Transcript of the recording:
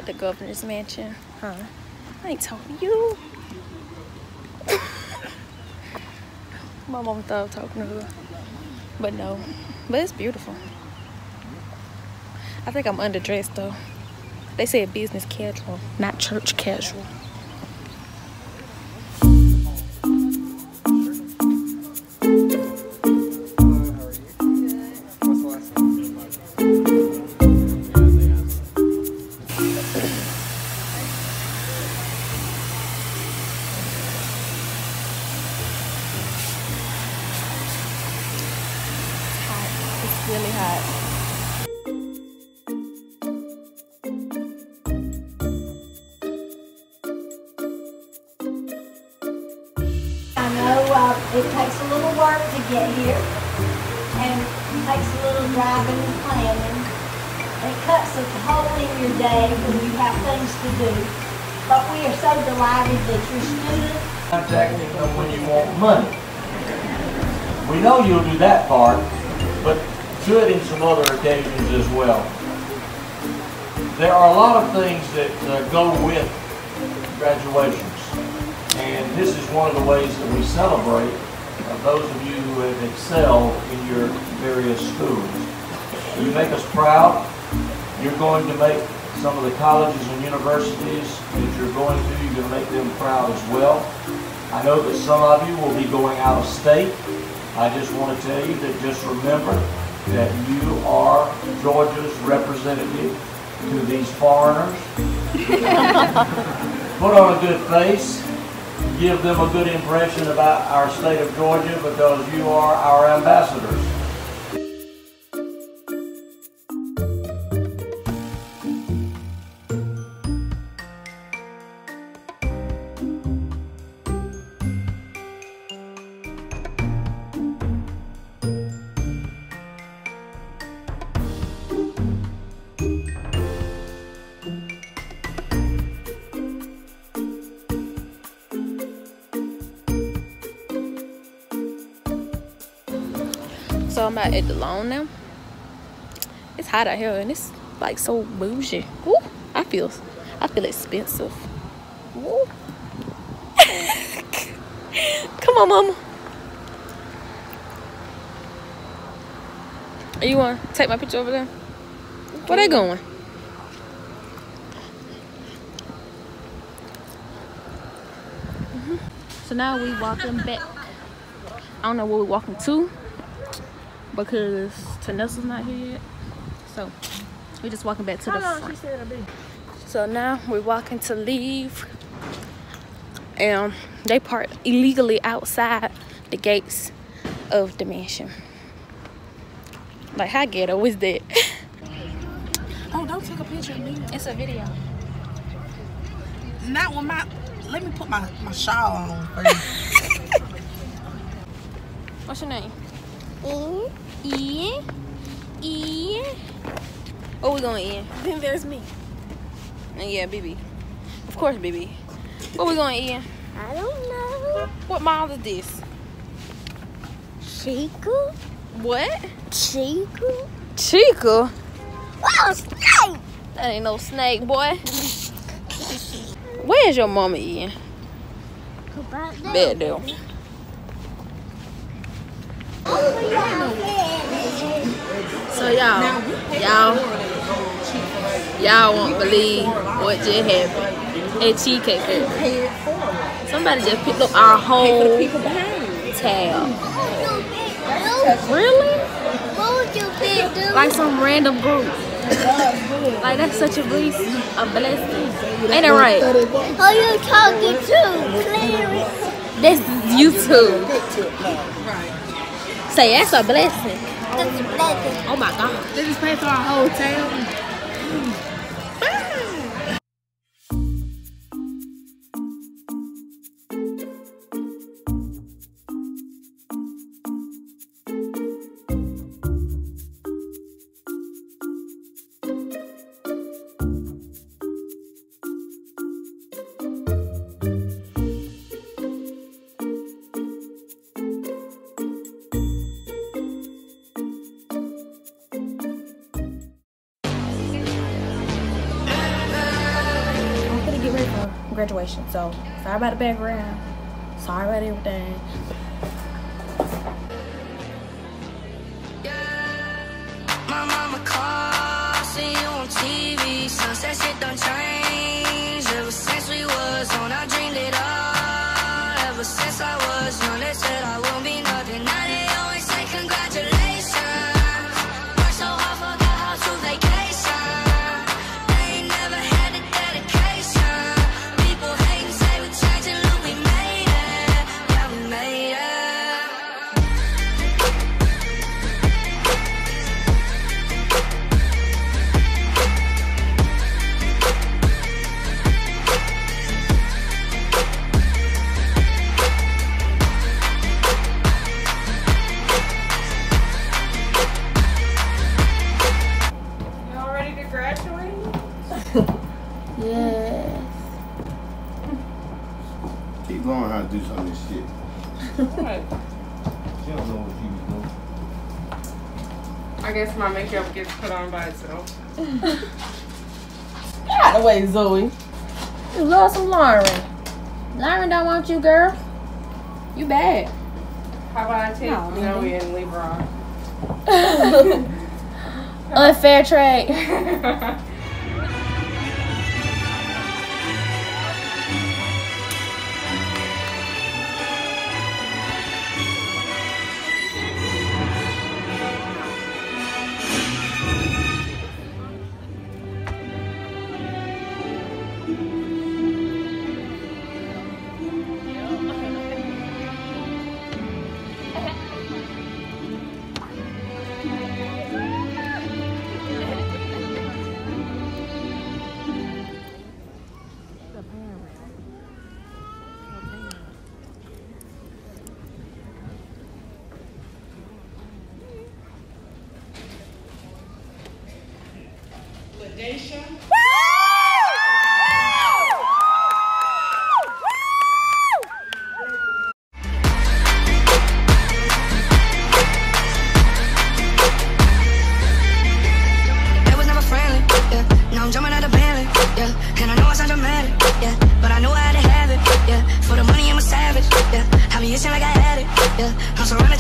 at the governor's mansion. Huh? I ain't talking to you. My mom thought I was talking to her. But no. But it's beautiful. I think I'm underdressed though. They said business casual, not church casual. Really hot. I know it takes a little work to get here, and it takes a little driving and planning. It cuts a hole in your day when you have things to do. But we are so delighted that you're students. Contacting them when you want money. We know you'll do that part, but do it in some other occasions as well. There are a lot of things that go with graduations, and this is one of the ways that we celebrate those of you who have excelled in your various schools. You make us proud. You're going to make some of the colleges and universities that you're going to make them proud as well. I know that some of you will be going out of state. I just want to tell you that just remember that you are Georgia's representative to these foreigners. Put on a good face. Give them a good impression about our state of Georgia because you are our ambassadors. So I'm out at the lawn now. It's hot out here and it's like so bougie. Woo, I feel expensive. Woo. Come on, mama. You want to take my picture over there? Where they going? So now we walking back. I don't know where we're walking to, because Tanissa's not here yet. So we're just walking back to the front. So now we're walking to leave. And they parked illegally outside the gates of the mansion. Like, how ghetto is that? Oh, don't take a picture of me. It's a video. Not with my, let me put my shawl on first. What's your name? Ian. Ian. Oh, we going in. Then there's me. And yeah, BB. Of course, BB. Where we going, Ian? I don't know. What mile is this? Chica? What? Chica? Chica? Oh, snake! That ain't no snake, boy. Where's your mama, Ian? Bed though. So y'all won't believe what just happened at Cheesecake Factory. Somebody just picked up our whole tab. Really? Like some random group. Like, that's such a blessing. Ain't it right? Oh, you talking to Clarence? That's YouTube. Say, that's a blessing. That's a blessing. Oh my God. They just paid for our whole tab. graduation. So sorry about the background. Sorry about everything. My mama calls, see you on TV. Sunset shit done changed. Ever since we was on, I dreamed it all. Ever since I was young, they said I won't be nothing. Now they always say congratulations. Worked so hard, forgot how to vacation. They ain't never had the dedication. People hate and say we changed and look, we made it. Yeah, we made it. Yes. Keep learning how to do some of this shit. What? She don't know what she was doing. I guess my makeup gets put on by itself. Get out of the way, Zoe. You love some Lauren. Lauren don't want you, girl. You bad. How about I take No, Zoe and leave her on? Unfair trade. I'm surrounded